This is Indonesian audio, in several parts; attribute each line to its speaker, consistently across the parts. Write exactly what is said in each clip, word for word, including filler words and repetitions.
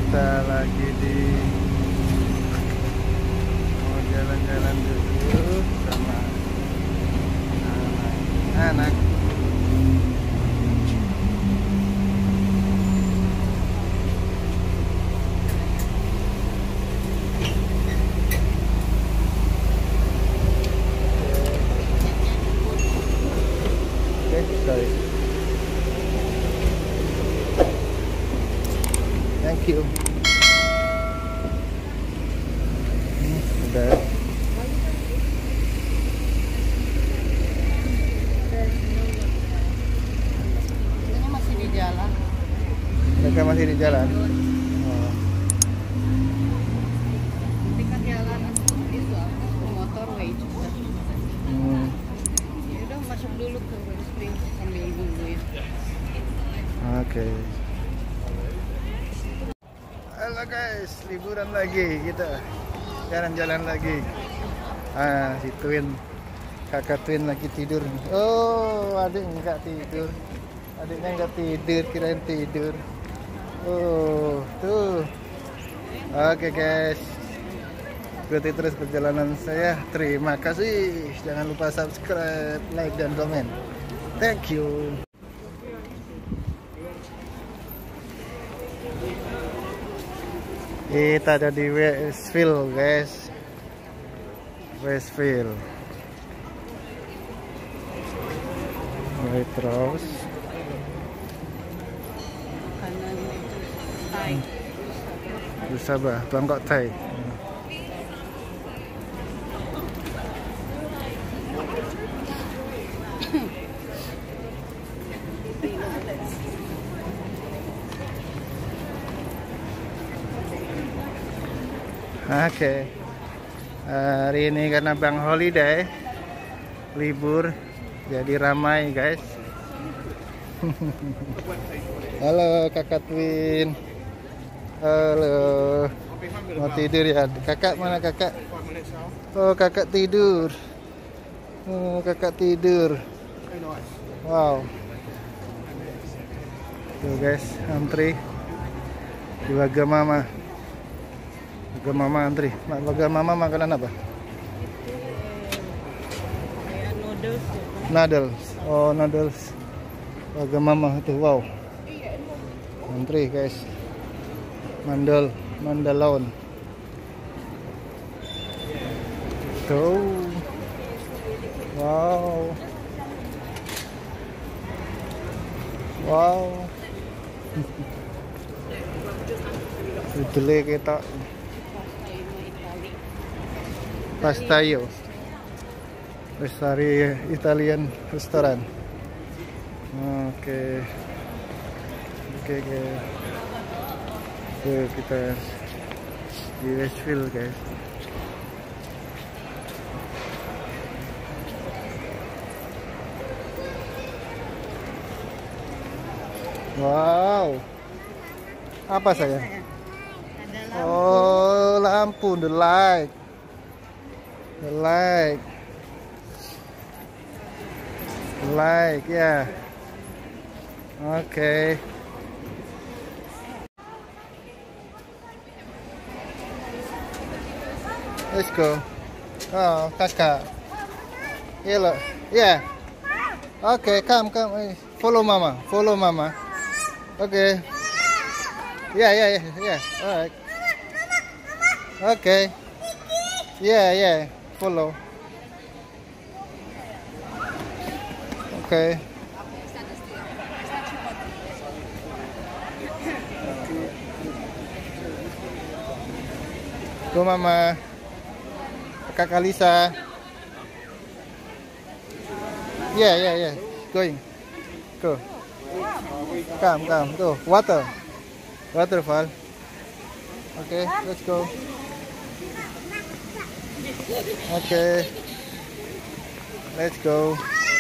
Speaker 1: kita lagi di mau jalan-jalan dulu sama anak-anak. Oke, sorry. Thank you. Hmm, udah.
Speaker 2: Ini masih di jalan.
Speaker 1: Mereka masih di jalan. Oh.
Speaker 2: Nanti kan jalan itu apa motorway juga.
Speaker 1: Hmm.
Speaker 2: Ya udah masuk dulu ke Spring sambil nungguin.
Speaker 1: Oke. Halo guys, liburan lagi kita. Jalan-jalan lagi. Ah, si Twin. Kakak Twin lagi tidur. Oh, adik enggak tidur. Adiknya enggak tidur, kirain tidur. Oh, tuh. Oke guys. Ikuti terus perjalanan saya. Terima kasih. Jangan lupa subscribe, like dan komen. Thank you. Kita ada di Westfield guys. Westfield Waitrose.
Speaker 2: Kanan itu Thai.
Speaker 1: Sabah, Bangkok Thai. Oke, okay. Hari ini karena Bang Holiday libur, jadi ramai guys. Halo Kakak Twin. Halo. Mau tidur ya? Kakak mana kakak? Oh kakak tidur. Oh kakak tidur. Wow. Tuh guys, antri di Wagamama. Wagamama antri. Wagamama makanan apa?
Speaker 2: Kayak noodles ya.
Speaker 1: Noodles. Oh noodles. Wagamama itu wow. Antri guys. Mandal, mandalon. Tuh. Wow. Wow. Udele kita. Pastaio. Restari Italian restoran. Oke. Oke, oke. Tuh kita di Westfield guys. Wow. Apa saya?
Speaker 2: Ada lampu.
Speaker 1: Oh, lampu, the light. The light. The light, ya. Yeah. Oke. Okay. Let's go. Oh, Kaska. Yeah, look. Yeah. Okay, come, come. Follow mama. Follow mama. Okay. Yeah, yeah, yeah, yeah. All right. Okay. Yeah, yeah. Follow. Okay. Go, mama. Kakak Lisa. Yeah, yeah, yeah. Going. Go. Come, come. Go. Water. Waterfall. Okay, let's go. Okay. Let's go.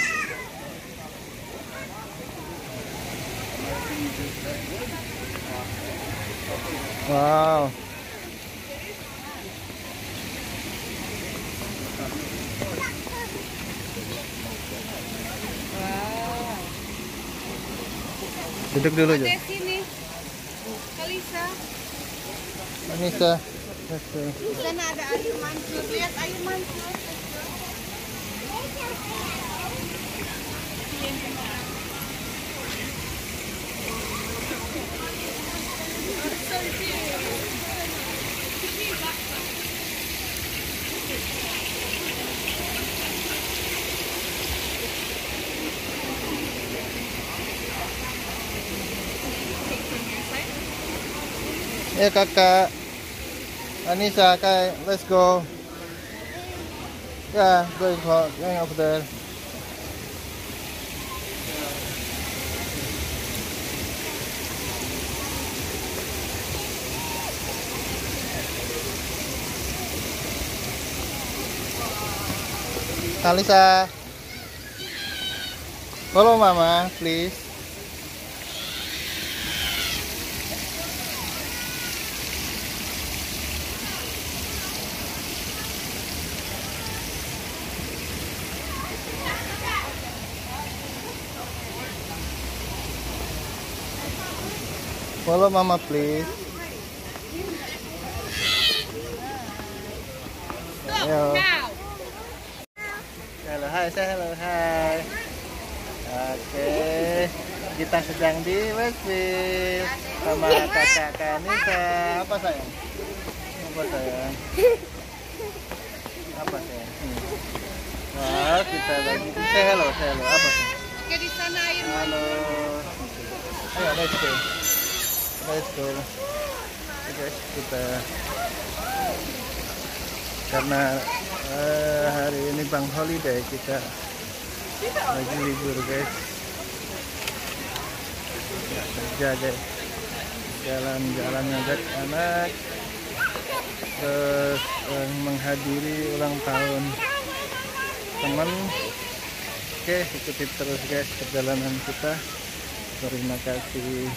Speaker 1: Wow. Duduk dulu aja.
Speaker 2: Sini. Kalisa.
Speaker 1: Anissa. Let's go.
Speaker 2: Di sana ada air mancur. Lihat air mancur.
Speaker 1: Ya kakak. Anissa, okay, let's go. Yeah, going for going over there. Alisa, follow mama, please. Follow mama, please. Ayo. Halo, hai, say hello, hai. Oke, kita sedang di Westfield sama kakak Kanisa. Apa sayang? Apa sayang? Apa sayang? Hmm. Wah, kita lagi. Say hello, say hello. Apa sayang?
Speaker 2: Oke, di sana air.
Speaker 1: Halo. Ayo, let's go. Let's go. Oke, guys, kita karena uh, hari ini bank holiday, kita lagi libur guys, nggak kerja guys, jalan-jalan ngajak anak, terus uh, menghadiri ulang tahun teman. Oke, ikuti terus guys perjalanan kita. Terima kasih.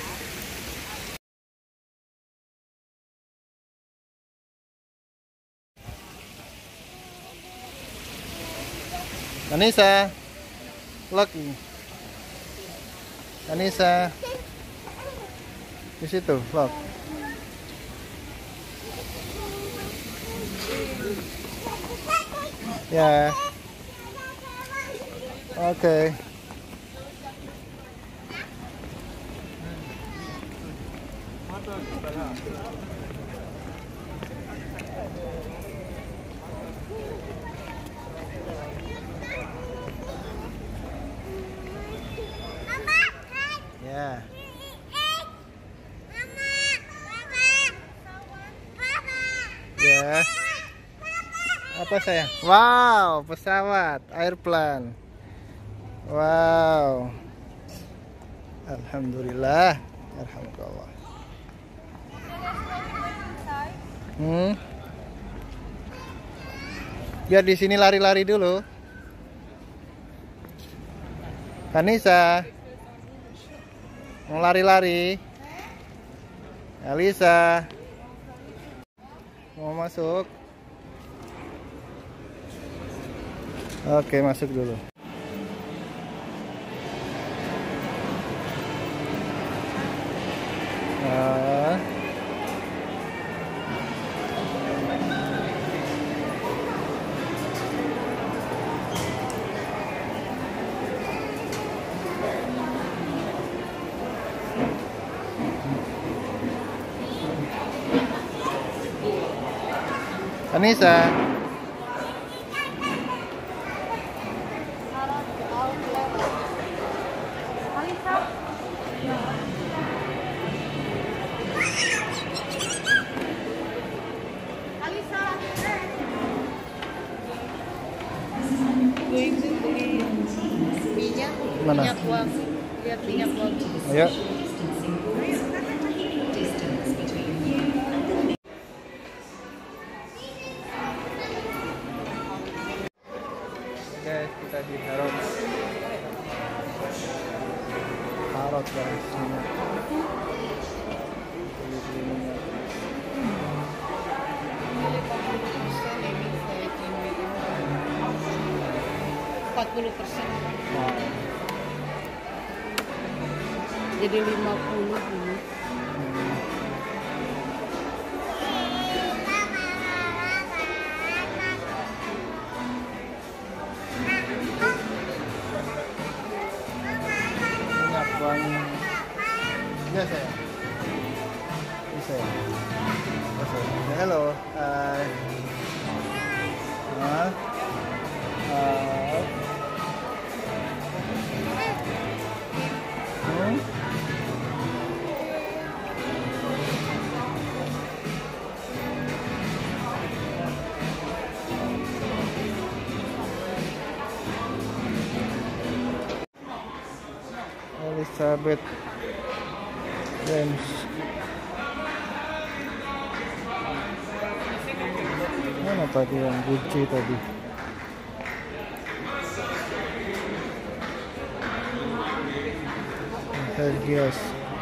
Speaker 1: Anissa, Lucky. Anissa, di situ, lock. Ya, oke. Ya. Ya. Apa sayang? Wow, pesawat, airplane. Wow. Alhamdulillah. Alhamdulillah. Hmm. Biar di sini lari-lari dulu. Kanisa. Mau lari-lari. Alisa. Mau masuk? Oke, masuk dulu. Nah. Anissa.
Speaker 2: Minyak,
Speaker 1: Mana?
Speaker 2: minyak wangi. Lihat minyak wangi.
Speaker 1: Ayo. Guys, kita di Harrods. Harrods guys.
Speaker 2: empat puluh persen. Jadi lima puluh dulu.
Speaker 1: uang biasa ya? Bisa ya? Bisa. Halo. Hai. Hah? Hai. Hmm? Elizabeth James. Mana tadi yang Gucci tadi? Hergias.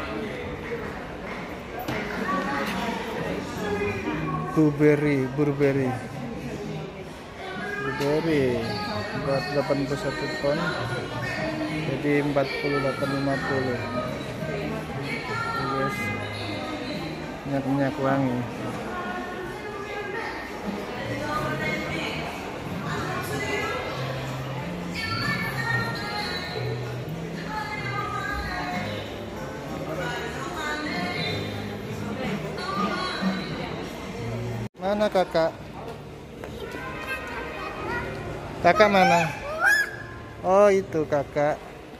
Speaker 1: Burberry, Burberry. Burberry berat delapan puluh satu ton. Jadi empat puluh delapan lima puluh. Yes. Minyak-minyak wangi. Mana kakak? Kakak mana? Oh, itu kakak.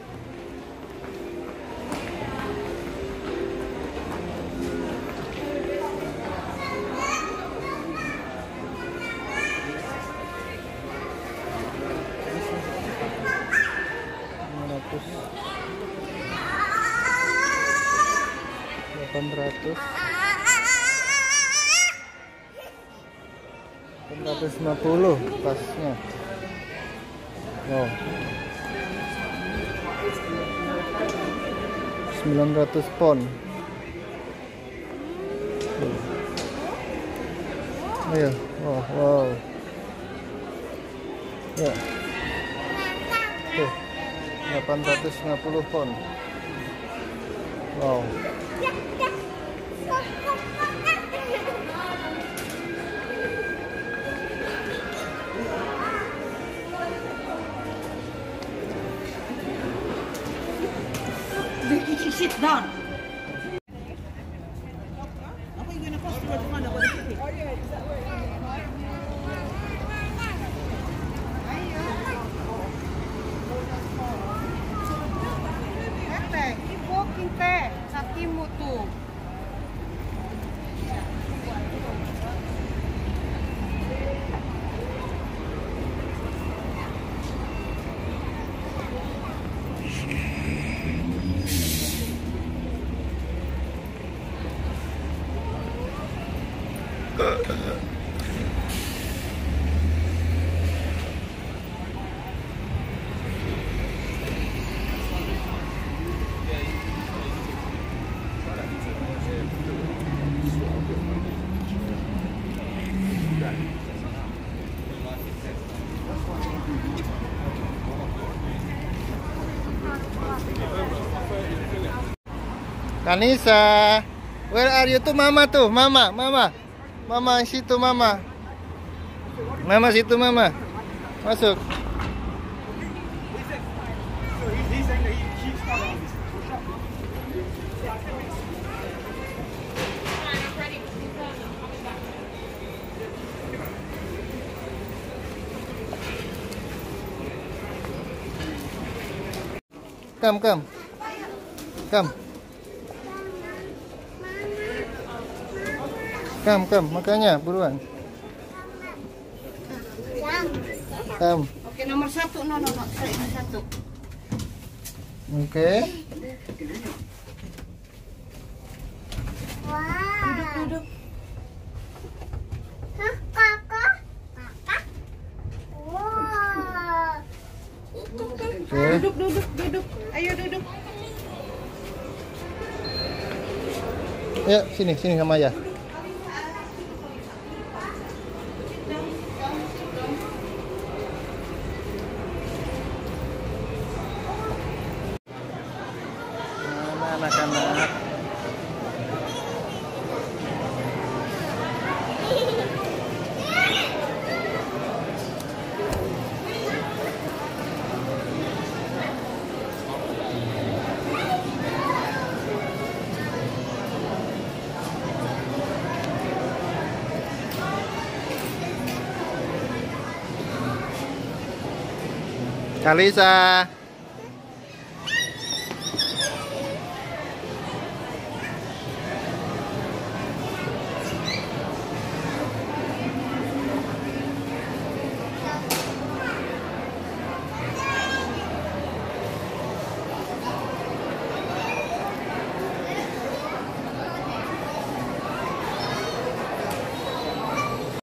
Speaker 1: delapan ratus delapan ratus lima puluh tasnya. Wow. sembilan ratus pon. Oh ya, wow, wow. Ya. Tuh, delapan ratus lima puluh pon. Wow.
Speaker 2: Sit down. Kakimu tuh.
Speaker 1: Kanisa, where are you tuh? Mama tuh, mama, mama, mama situ mama, mama situ mama, masuk. Come, come, come. Kam, kam, makanya buruan. Kam.
Speaker 2: Oke, nomor satu, no, no, no, satu.
Speaker 1: Oke.
Speaker 2: Wow. Duduk, duduk.
Speaker 3: Hah, kakak? Kakak? Wow.
Speaker 1: Oke.
Speaker 2: Duduk, duduk, duduk. Ayo duduk.
Speaker 1: Ya, sini, sini sama Ayah. Anak-anak. Kalisa.